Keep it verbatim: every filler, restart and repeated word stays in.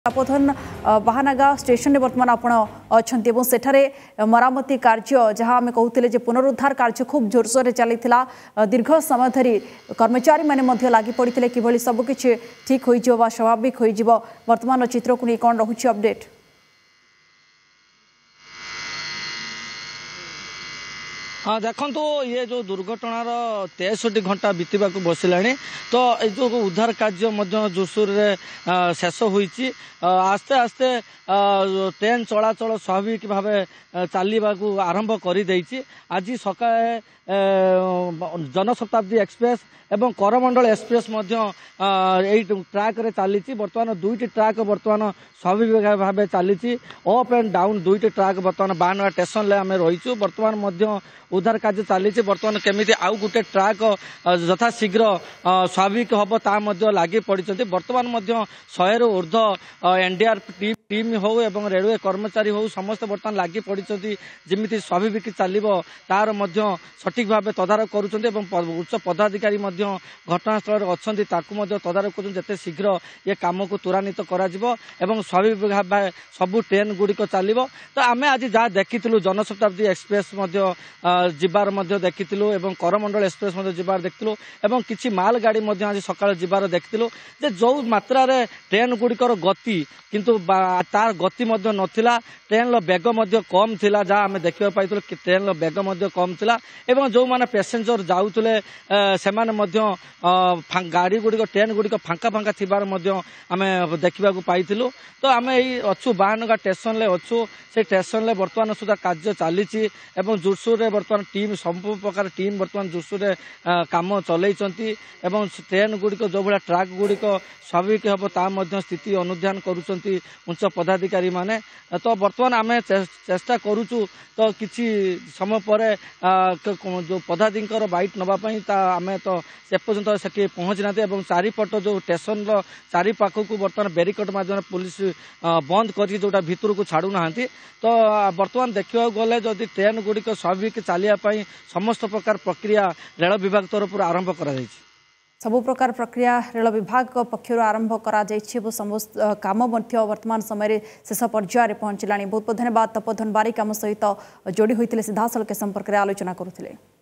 तपोधन बाहानागा station बर्तमान आपण अच्छा सेठारे मरामती कार्य जहाँ आम कहते पुनरुद्धार कार्य खूब जोरसोर चली दीर्घ समय धरी कर्मचारी मैंने लगी पड़ते कि सबकि ठीक हो स्वाभाविक हो वर्तमान चित्र को नहीं कौन रोचे अपडेट। हाँ देखो ये जो दुर्घटनार तेसठी घंटा बीतवा बसला तो ये जो उद्धार कार्य जोरसोर शेष होती आस्ते आस्ते ट्रेन चलाचल स्वाभाविक भाव चलवा आरंभ कर आज सकाळे जनशताब्दी एक्सप्रेस एवं करमंडल एक्सप्रेस ट्राक रे चली बर्तमान दुईटी ट्राक बर्तमान स्वाभाविक भाव चली अप एंड डाउन दुईटी ट्राक बर्तमान बानवा स्टेशन आम रहीचु बर्तमान उद्धार कार्य चली बर्तमान केमी आउ गोटे ट्राक यथाशीघ्र स्वाभाविक हम ता लगी पड़ी बर्तमान शहे रु ऊर्ध एनडीआरएफ टीम टीम हो एवं रेलवे कर्मचारी हो समस्त बर्तमान लगी पड़ी जमी स्वाभाविक चलो तार सठिक भाव तदारख करुँच उच्च पदाधिकारी घटनास्थल अच्छा तदारख करते शीघ्र ये कम को त्वरान्वित कर स्वाभाविक भाव सबू ट्रेन गुड़िक चलो तो आम आज जहाँ देखी जनशताब्दी एक्सप्रेस जीवार देखी करमंडल एक्सप्रेस जीवार देखिलु एवं किसी माल गाड़ी आज सकाळ जीवार देखिलु जे जो मात्रा रे ट्रेन गुड़िकर गति किंतु तार गति नथिला ट्रेन बेग कम थिला जहाँ आम देखा पाई ट्रेन बेग कम थिला एवं जो माने पैसेंजर जाउतले से गाड़ी गुड़िक ट्रेन गुड़िक फांका फांका थिबार आम देखा पाई तो आम यही अच्छु बाहनगा स्टेशन ले अच्छु से स्टेशन ले बर्तमान सुधा कार्य चली जोरसोर बर्तमान टीम सब प्रकार टीम बर्तमान जोरसोर काम चलई ट्रेन गुड़िक जो भाया ट्राक गुड़िक स्वाभाविक हम ता स्थिति अनुध्यान करुँच उच्च पदाधिकारी माने तो बर्तमान आम चेष्टा करुचु तो किसी समय पर जो पदाधिकारी बाइट नापी आम तो से पर्यंत से पहुँची ना चारिपट जो स्टेशन चारि पाखक बर्तमान बेरिकेड माध्यम पुलिस बंद कर जोटा भितर को छाड़ू ना तो बर्तमान देखा गले जदि ट्रेन गुड़िक स्वाभाविक चलियापाई समस्त प्रकार प्रक्रिया रेल विभाग तरफ आरंभ कर सबु प्रकार प्रक्रिया रेल विभाग पक्षर आरंभ करा समस्त काम वर्तमान समय शेष पर्यायर पहुंचला। बहुत बहुत धन्यवाद तपोधन बारिक आम सहित जोड़ी होते सीधासल के संपर्क में आलोचना करुले।